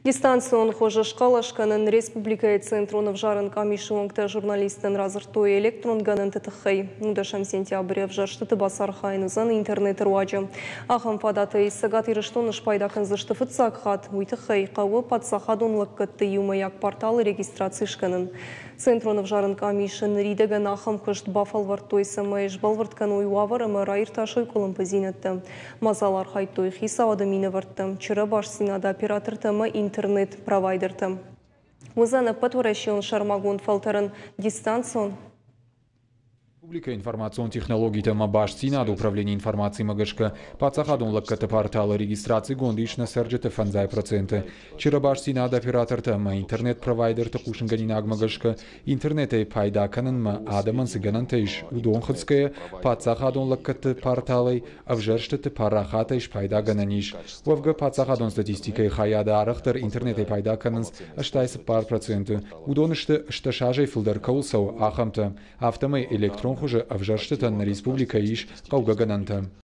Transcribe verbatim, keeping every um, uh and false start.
Дистанцион хожа шкалашканын республикай центрон вжарын камишуангта журналистен разыртой электрон ганын тытыхай. Нудашам сентября вжарштыты басархайнызан интернет руаджа. Ахам фадаты иссагат ирыштон шпайдакын зыштыфыт сакхат. Уйтыхай қауы падсахадон лаккатты юмаяк порталы регистрацишканын. Центрон вжарын камишын ридеген ахам кышт бафалвартой самайш балварткан уйвавар амарайр ташой колымпазинатты. Мазалар хайтой хиса адамины варттым. Чыра башсинада оператор тама интернет-провайдер-там. Узана подворащен шармагун фалтерен дистанцион. Публика информацион технологий тема башцина до управления информацией МГШК пацахадон лакката портала регистрации гондишна серджете фанзай проценты. Чира башцина ад оператор тема интернет-провайдер такушинганинаг МГШК интернете пайда кананма адаман сиганантейш удонхадская пацахадон лакката порталой авжерштете парахатейш пайда гананиш. Вовга пацахадон статистикой хаяда арахтер интернете пайда кананс аштайс пар проценты. Удоныште шташажей филдер каусау ахамта автомой электрон хуже авжарштетан республика иш каугагананта.